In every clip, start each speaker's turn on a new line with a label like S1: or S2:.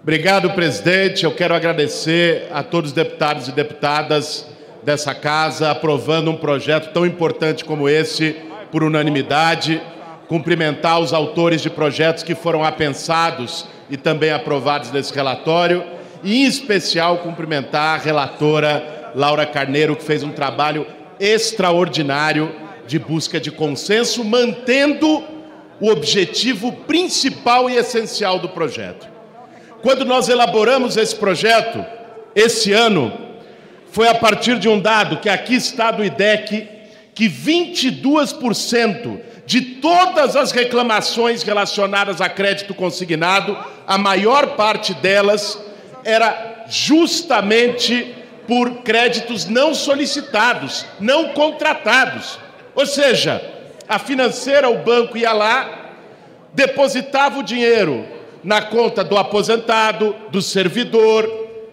S1: Obrigado, presidente. Eu quero agradecer a todos os deputados e deputadas dessa casa aprovando um projeto tão importante como esse por unanimidade. Cumprimentar os autores de projetos que foram apensados e também aprovados nesse relatório. E, em especial, cumprimentar a relatora Laura Carneiro, que fez um trabalho extraordinário de busca de consenso, mantendo o objetivo principal e essencial do projeto. Quando nós elaboramos esse projeto, esse ano, foi a partir de um dado que aqui está do IDEC, que 22% de todas as reclamações relacionadas a crédito consignado, a maior parte delas era justamente por créditos não solicitados, não contratados. Ou seja, a financeira, o banco ia lá, depositava o dinheiro na conta do aposentado, do servidor,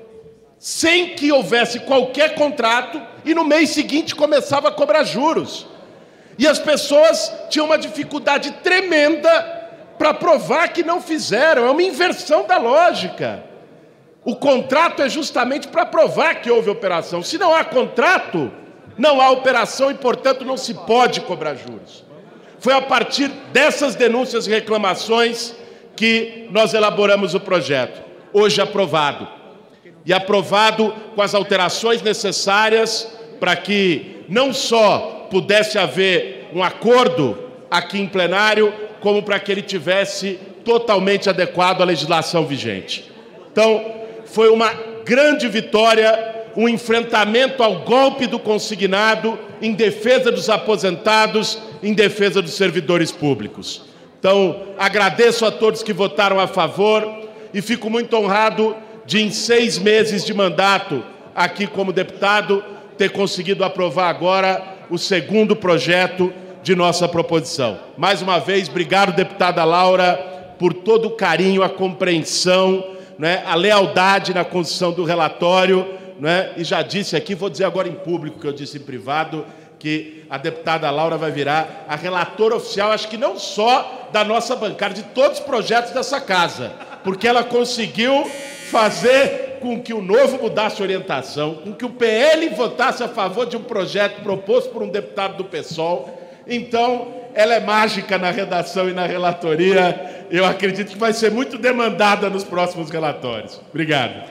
S1: sem que houvesse qualquer contrato, e no mês seguinte começava a cobrar juros. E as pessoas tinham uma dificuldade tremenda para provar que não fizeram. É uma inversão da lógica. O contrato é justamente para provar que houve operação. Se não há contrato, não há operação e, portanto, não se pode cobrar juros. Foi a partir dessas denúncias e reclamações que nós elaboramos o projeto, hoje aprovado. E aprovado com as alterações necessárias para que não só pudesse haver um acordo aqui em plenário, como para que ele tivesse totalmente adequado à legislação vigente. Então, foi uma grande vitória, um enfrentamento ao golpe do consignado em defesa dos aposentados, em defesa dos servidores públicos. Então, agradeço a todos que votaram a favor e fico muito honrado de, em 6 meses de mandato aqui como deputado, ter conseguido aprovar agora o segundo projeto de nossa proposição. Mais uma vez, obrigado, deputada Laura, por todo o carinho, a compreensão, né, a lealdade na construção do relatório, né, e já disse aqui, vou dizer agora em público, que eu disse em privado, que a deputada Laura vai virar a relatora oficial, acho que não só da nossa bancada, de todos os projetos dessa casa, porque ela conseguiu fazer com que o Novo mudasse orientação, com que o PL votasse a favor de um projeto proposto por um deputado do PSOL. Então, ela é mágica na redação e na relatoria. Eu acredito que vai ser muito demandada nos próximos relatórios. Obrigado.